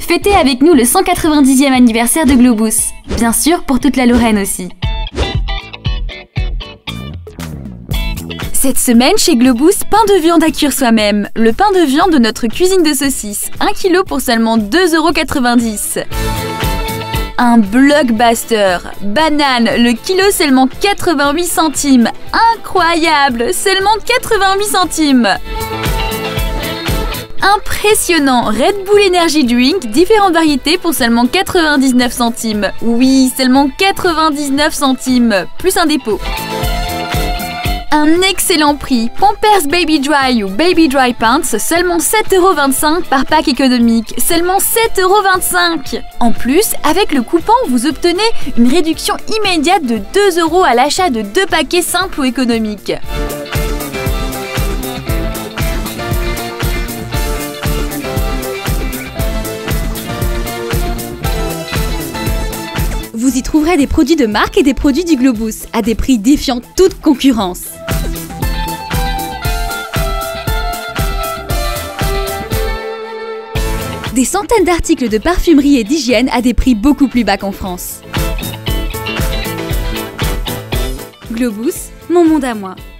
Fêtez avec nous le 190e anniversaire de Globus. Bien sûr, pour toute la Lorraine aussi. Cette semaine, chez Globus, pain de viande à cuire soi-même. Le pain de viande de notre cuisine de saucisses. 1 kg pour seulement 2,90 €. Un blockbuster. Banane, le kilo seulement 88 centimes. Incroyable, seulement 88 centimes. Impressionnant, Red Bull Energy Drink, différentes variétés pour seulement 99 centimes. Oui, seulement 99 centimes, plus un dépôt. Un excellent prix, Pampers Baby Dry ou Baby Dry Pants, seulement 7,25 € par pack économique, seulement 7,25 €. En plus, avec le coupon, vous obtenez une réduction immédiate de 2 € à l'achat de 2 paquets simples ou économiques. Vous y trouverez des produits de marque et des produits du Globus, à des prix défiant toute concurrence. Des centaines d'articles de parfumerie et d'hygiène à des prix beaucoup plus bas qu'en France. Globus, mon monde à moi.